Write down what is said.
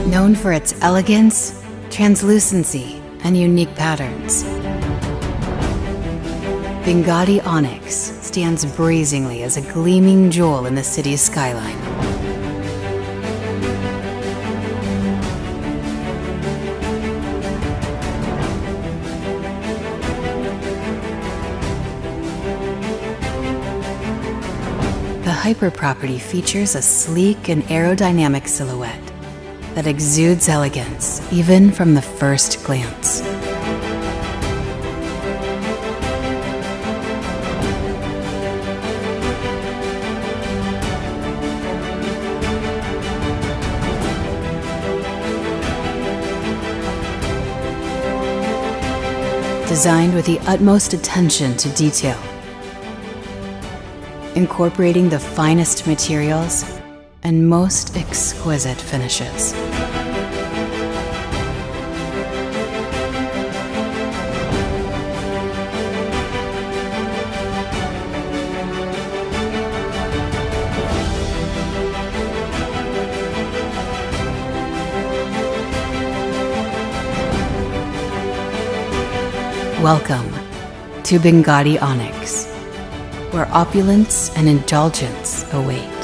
Known for its elegance, translucency, and unique patterns, Binghatti Onyx stands brazenly as a gleaming jewel in the city's skyline. The hyper-property features a sleek and aerodynamic silhouette that exudes elegance even from the first glance. Designed with the utmost attention to detail, incorporating the finest materials and most exquisite finishes. Welcome to Binghatti Onyx, where opulence and indulgence await.